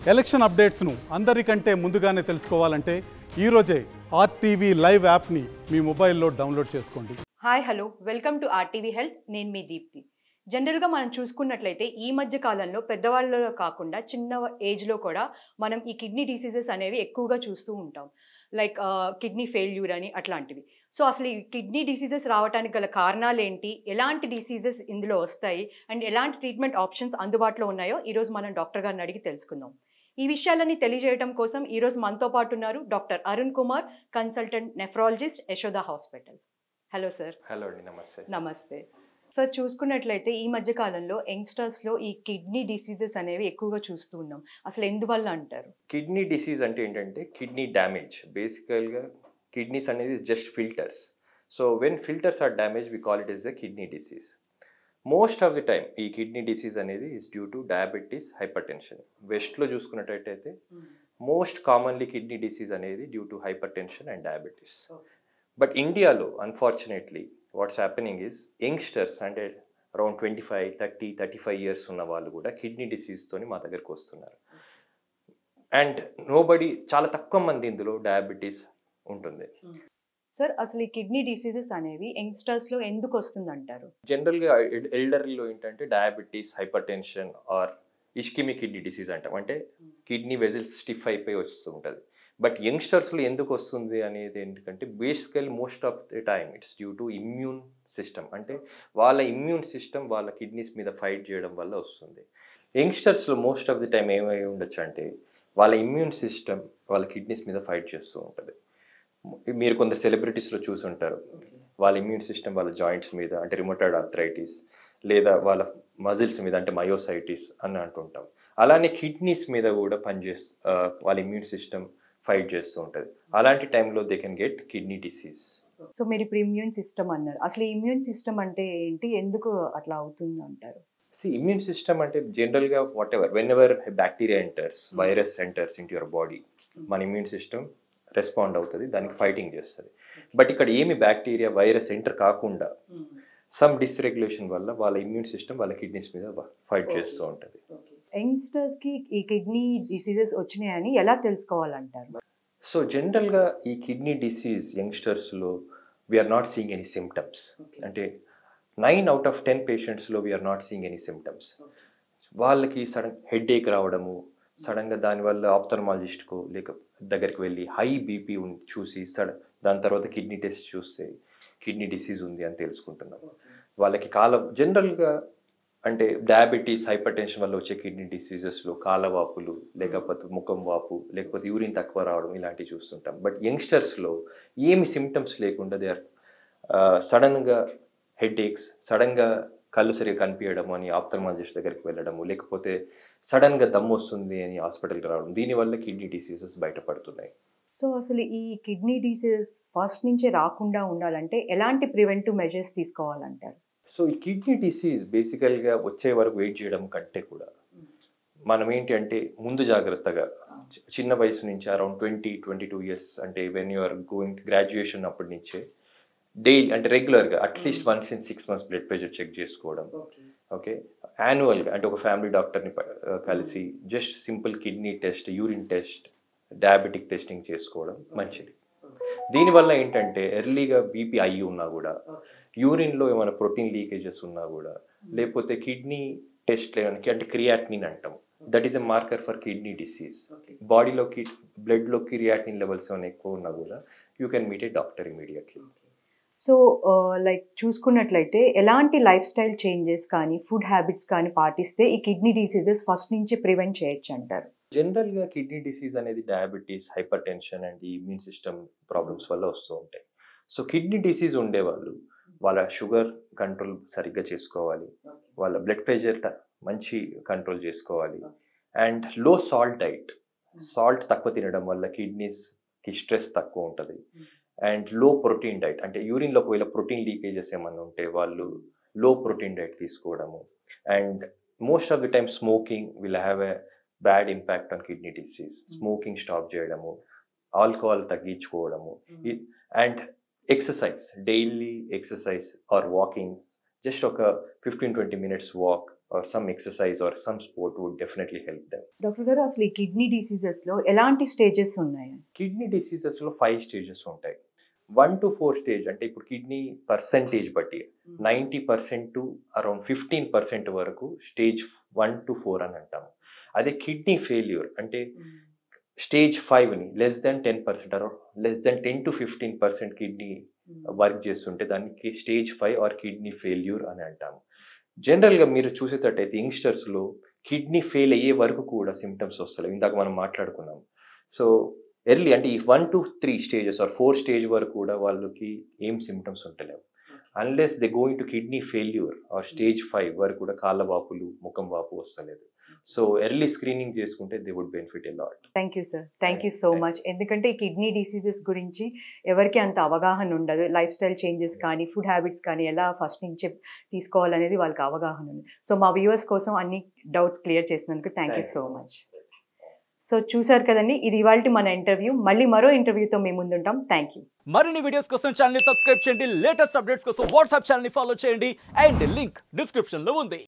Election అప్డేట్స్ను అందరికంటే ముందుగానే తెలుసుకోవాలంటే ఈరోజే ఆర్టీవీ లైవ్ యాప్ని మీ మొబైల్లో డౌన్లోడ్ చేసుకోండి. Hi hello welcome to RTV health. నేను మీ దీప్తి. జనరల్గా మనం చూసుకున్నట్లయితే ఈ మధ్య కాలంలో పెద్దవాళ్ళలో కాకుండా చిన్న ఏజ్లో కూడా మనం ఈ కిడ్నీ డిసీజెస్ అనేవి ఎక్కువగా చూస్తూ ఉంటాం. లైక్ కిడ్నీ ఫెయిల్యూర్ అని అట్లాంటివి. సో అసలు ఈ కిడ్నీ డిసీజెస్ రావడానికి గల కారణాలు ఏంటి, ఎలాంటి డిసీజెస్ ఇందులో వస్తాయి అండ్ ఎలాంటి ట్రీట్మెంట్ ఆప్షన్స్ అందుబాటులో ఉన్నాయో ఈరోజు మనం డాక్టర్ గారిని అడిగి తెలుసుకుందాం. ఈ విషయాలన్నీ తెలియజేయడం కోసం ఈరోజు మనతో పాటు ఉన్నారు doctor Arun Kumar, consultant nephrologist, Yashoda hospital. Hello sir. Hello అండి, నమస్తే. నమస్తే సార్. చూసుకున్నట్లయితే ఈ మధ్య కాలంలో యంగ్స్టర్స్లో ఈ కిడ్నీ డిసీజెస్ అనేవి ఎక్కువగా చూస్తూ ఉన్నాం. అసలు ఎందువల్ల అంటారు? కిడ్నీ డిసీజ్ అంటే ఏంటంటే కిడ్నీ డ్యామేజ్. బేసికల్గా కిడ్నీస్ అనేది just filters. So when filters are damage we call it as a kidney disease. Most of the time ఈ కిడ్నీ డిసీజ్ అనేది is due to diabetes, hypertension. వెస్ట్లో చూసుకున్నట్టయితే most కామన్లీ kidney disease అనేది due to hypertension and diabetes. But ఇండియాలో unfortunately what's happening is youngsters అంటే around 25, 30, 35 years ఉన్న వాళ్ళు కూడా కిడ్నీ డిసీజ్తోని మా దగ్గరకు వస్తున్నారు. అండ్ నోబడి, చాలా తక్కువ మంది ఇందులో డయాబెటీస్ ఉంటుంది. సార్ అసలు ఈ కిడ్నీ డిసీజెస్ అనేవి యంగ్స్టర్స్లో ఎందుకు వస్తుందంటారు? జనరల్గా ఎల్డర్లో ఏంటంటే diabetes, hypertension or ischaemic kidney disease అంటాం. అంటే కిడ్నీ వెజిల్స్ స్టిఫ్ అయిపోయి వస్తూ ఉంటుంది. బట్ యంగ్స్టర్స్లో ఎందుకు వస్తుంది అనేది ఏంటంటే basically most of the time it's due to immune system. అంటే వాళ్ళ ఇమ్యూన్ సిస్టమ్ వాళ్ళ కిడ్నీస్ మీద ఫైట్ చేయడం వల్ల వస్తుంది. యంగ్స్టర్స్లో మోస్ట్ ఆఫ్ ది టైం ఏమై ఉండొచ్చు అంటే వాళ్ళ ఇమ్యూన్ సిస్టమ్ వాళ్ళ కిడ్నీస్ మీద ఫైట్ చేస్తూ ఉంటుంది. మీరు కొందరు సెలబ్రిటీస్లో చూసి ఉంటారు, వాళ్ళ ఇమ్యూన్ సిస్టమ్ వాళ్ళ జాయింట్స్ మీద అంటే రిమోటాయిడ్ ఆర్థరైటిస్ లేదా వాళ్ళ మజిల్స్ మీద అంటే మయోసైటిస్ అని అంటుంటాం. అలానే కిడ్నీస్ మీద కూడా వాళ్ళ ఇమ్యూన్ సిస్టమ్ ఫైట్ చేస్తూ ఉంటుంది. అలాంటి టైంలో they can get kidney disease. So మీరు ఇప్పుడు ఇమ్యూన్ సిస్టమ్ అన్నారు. అసలు ఇమ్యూన్ సిస్టమ్ అంటే ఏంటి, ఎందుకు అట్లా అవుతుంది అంటారు? ఇమ్యూన్ సిస్టమ్ అంటే జనరల్గా whenever bacteria enters, virus enters in your body, మన ఇమ్యూన్ సిస్టమ్ రెస్పాండ్ అవుతుంది, దానికి ఫైటింగ్ చేస్తుంది. బట్ ఇక్కడ ఏమి బ్యాక్టీరియా, వైరస్ ఎంటర్ కాకుండా సమ్ డిస్రెగ్యులేషన్ వల్ల వాళ్ళ ఇమ్యూన్ సిస్టమ్ వాళ్ళ కిడ్నీస్ మీద ఫైట్ చేస్తూ ఉంటుంది. యంగ్స్టర్స్కి ఈ కిడ్నీ డిసీజెస్ వచ్చినాయని ఎలా తెలుసుకోవాలంటారు? సో జనరల్గా ఈ కిడ్నీ డిసీజ్ యంగ్స్టర్స్లో we are not seeing any symptoms. అంటే 9 out of 10 పేషెంట్స్లో we are not seeing any symptoms. వాళ్ళకి సడన్ హెడ్ఏక్ రావడము, సడన్గా దానివల్ల ఆప్థల్మాలజిస్ట్కు దగ్గరికి వెళ్ళి హై బీపీ చూసి దాని తర్వాత కిడ్నీ టెస్ట్ చూస్తే కిడ్నీ డిసీజ్ ఉంది అని తెలుసుకుంటున్నాం. వాళ్ళకి జనరల్గా అంటే డయాబెటీస్, హైపర్ టెన్షన్ వల్ల వచ్చే కిడ్నీ డిసీజెస్లో కాలవాపులు, లేకపోతే ముఖం వాపు, లేకపోతే యూరిన్ తక్కువ రావడం ఇలాంటివి చూస్తుంటాం. బట్ యంగ్స్టర్స్లో ఏమి సిమ్టమ్స్ లేకుండా దే ఆర్ సడన్గా హెడ్ఏక్స్, సడన్గా కళ్ళు సరిగా కనిపించడము అని ఆప్థల్మాలజిస్ట్ దగ్గరికి వెళ్ళడము, లేకపోతే సడన్గా దమ్ము వస్తుంది అని హాస్పిటల్కి రావడం, దీనివల్ల కిడ్నీ డిసీజెస్ బయటపడుతున్నాయి. సో అసలు ఈ కిడ్నీ డిసీజెస్ ఫస్ట్ నుంచే రాకుండా ఉండాలంటే ఎలాంటి ప్రివెంటివ్ మెజర్స్ తీసుకోవాలంటారు? సో ఈ కిడ్నీ డిసీజ్ బేసికల్గా వచ్చే వరకు వెయిట్ చేయడం కంటే కూడా మనం ఏంటి అంటే ముందు జాగ్రత్తగా చిన్న వయసు నుంచి అరౌండ్ 20-22 ఇయర్స్ అంటే when you are going graduation అప్పటి నుంచే డైలీ అంటే రెగ్యులర్గా at least 1 in 6 months blood pressure check చేసుకోవడం. ఓకే, యాన్యువల్గా అంటే ఒక ఫ్యామిలీ డాక్టర్ని కలిసి just simple kidney test, urine test, diabetic testing చేసుకోవడం మంచిది. దీనివల్ల ఏంటంటే ఎర్లీగా బీపీ అయ్యి ఉన్నా కూడా, యూరిన్లో ఏమైనా ప్రోటీన్ లీకేజెస్ ఉన్నా కూడా, లేకపోతే కిడ్నీ టెస్ట్ లేవడానికి అంటే క్రియాటినిన్ అంటాం, that is a marker for kidney disease. బాడీలోకి బ్లడ్లో క్రియాటినిన్ లెవెల్స్ ఏమైనా ఎక్కువ ఉన్నా కూడా you can meet a doctor immediately. So like చూసుకున్నట్లయితే ఎలాంటి లైఫ్ స్టైల్ చేంజెస్ కానీ ఫుడ్ హ్యాబిట్స్ కానీ పాటిస్తే ఈ కిడ్నీ డిసీజెస్ ఫస్ట్ నుంచి ప్రివెంట్ చేయొచ్చు అంటారు? జనరల్గా కిడ్నీ డిసీజ్ అనేది diabetes, hypertension and immune system problems వల్ల వస్తూ ఉంటాయి. సో కిడ్నీ డిసీజ్ ఉండేవాళ్ళు వాళ్ళ షుగర్ కంట్రోల్ సరిగ్గా చేసుకోవాలి, వాళ్ళ బ్లడ్ ప్రెషర్ మంచి కంట్రోల్ చేసుకోవాలి, and low salt diet, salt తక్కువ తినడం వల్ల కిడ్నీస్కి స్ట్రెస్ తక్కువ ఉంటుంది. అండ్ లో ప్రోటీన్ డైట్ అంటే యూరిన్లో ఒకవేళ ప్రోటీన్ లీకేజెస్ ఏమన్నా ఉంటే వాళ్ళు లో ప్రోటీన్ డైట్ తీసుకోవడము. And most of the time smoking will have a bad impact on kidney disease. Smoking stop చేయడము, ఆల్కహాల్ తగ్గించుకోవడము, and exercise, daily exercise or walking, just ఒక 15-20 minutes walk or some exercise or some sport would definitely help them. Doctor గారు అసలు ఈ kidney డిసీజెస్లో ఎలాంటి stages ఉన్నాయి? Kidney డిసీజెస్లో 5 stages ఉంటాయి. 1 to 4 stage అంటే ఇప్పుడు కిడ్నీ పర్సెంటేజ్ బట్టి 90% టు అరౌండ్ 15% వరకు స్టేజ్ 1 to 4 అని అంటాము. అదే కిడ్నీ ఫెయిల్యూర్ అంటే స్టేజ్ 5ని less than 10% around less than 10 to 15% kidney work చేస్తుంటే దానికి స్టేజ్ 5 ఆర్ కిడ్నీ ఫెయిల్యూర్ అని అంటాము. జనరల్గా మీరు చూసేటట్టయితే యంగ్స్టర్స్లో కిడ్నీ ఫెయిల్ అయ్యే వరకు కూడా సిమ్టమ్స్ వస్తలేవు. ఇందాక మనం మాట్లాడుకున్నాం. సో ఎర్లీ అంటే ఈ 1 to 3 స్టేజెస్ ఆర్ 4 స్టేజ్ వరకు కూడా వాళ్ళకి ఏం సిమ్టమ్స్ ఉంటలేవు. Unless they going to kidney failure or stage 5 వరకు కూడా కాళ్ళ వాపులు ముఖం వాపు వస్తలేదు. సో ఎర్లీ స్క్రీనింగ్ చేసుకుంటే they would benefit a lot. Thank you sir, thank you so much. ఎందుకంటే ఈ కిడ్నీ డిసీజెస్ గురించి ఎవరికి అంత అవగాహన ఉండదు. లైఫ్ స్టైల్ చేంజెస్ కానీ ఫుడ్ హ్యాబిట్స్ కానీ ఎలా ఫస్ట్ నుంచి తీసుకోవాలనేది వాళ్ళకి అవగాహన ఉంది. సో మా వ్యూవర్స్ కోసం అన్ని డౌట్స్ క్లియర్ చేసినందుకు thank you so much. So చూసారు కదండి, ఇది ఇవాల్టి మన ఇంటర్వ్యూ. మళ్ళీ మరో ఇంటర్వ్యూతో మేము ముందుంటాం. Thank you. మరిన్ని వీడియోస్ కోసం ఛానల్ ని సబ్స్క్రైబ్ చేయండి. లేటెస్ట్ అప్డేట్స్ కోసం వాట్సాప్ ఛానల్ ని ఫాలో చేయండి. అండ్ లింక్ డిస్క్రిప్షన్ లో ఉంది.